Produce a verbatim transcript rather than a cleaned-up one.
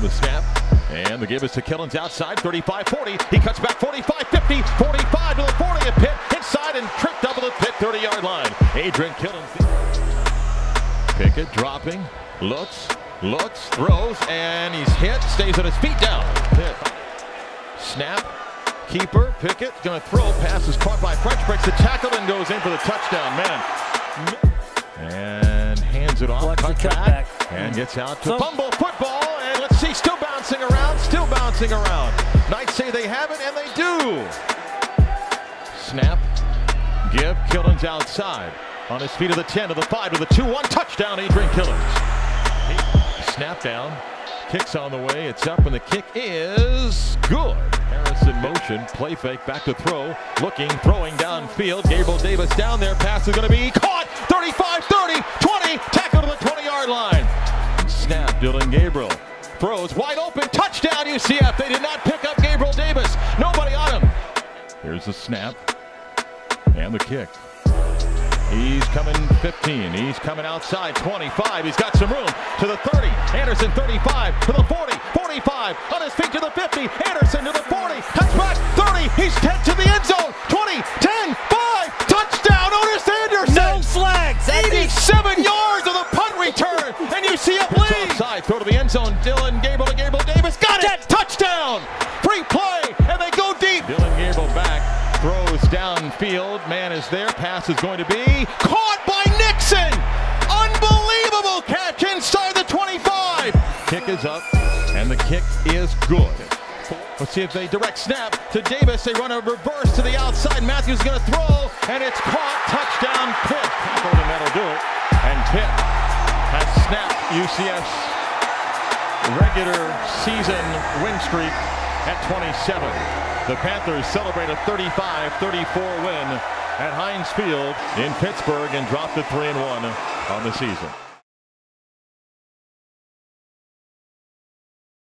the snap. And the give is to Killens outside, thirty-five forty. He cuts back forty-five fifty, forty-five to the forty at Pitt. Inside and tripped up at the Pitt thirty-yard line. Adrian Killens. Pickett dropping, looks, looks, throws, and he's hit. Stays on his feet down. Pitt. Snap. Keeper, Pickett, going to throw. Pass is caught by French, breaks the tackle and goes in for the touchdown. Man. And hands it off, cut back, and gets out to so, fumble football. And let's see, still bouncing around, still bouncing around. Knights say they have it, and they do. Snap, give, Killens outside. On his feet to the ten, to the five, to the two one, touchdown, Adrian Killens. Snap down, kicks on the way, it's up, and the kick is good. In motion, play fake, back to throw, looking, throwing downfield. Gabriel Davis down there, pass is going to be caught. thirty-five thirty, twenty, tackle to the twenty-yard line. Snap, Dylan Gabriel throws wide open, touchdown U C F. They did not pick up Gabriel Davis. Nobody on him. Here's the snap and the kick. He's coming fifteen. He's coming outside twenty-five. He's got some room to the thirty. Anderson thirty-five to the forty. forty-five on his feet to the fifty. Anderson to the forty. Cuts back thirty. He's ten to the end zone. twenty, ten, five. Touchdown, Otis Anderson. No flags. eighty-seven yards of the punt return. And U C F leads. Offside. Throw to the end zone. Dylan Gabriel to Gabriel Davis. Got it. Touchdown. Free play. And they go deep. Dylan Gabriel back. Throws downfield, man is there, pass is going to be caught by Nixon! Unbelievable catch inside the twenty-five! Kick is up, and the kick is good. Let's see if they direct snap to Davis. They run a reverse to the outside. Matthews is going to throw, and it's caught. Touchdown, Pitt. And that'll do it. And Pitt has snapped U C F's regular season win streak at twenty-seven. The Panthers celebrate a thirty-five thirty-four win at Heinz Field in Pittsburgh and drop to three and one on the season.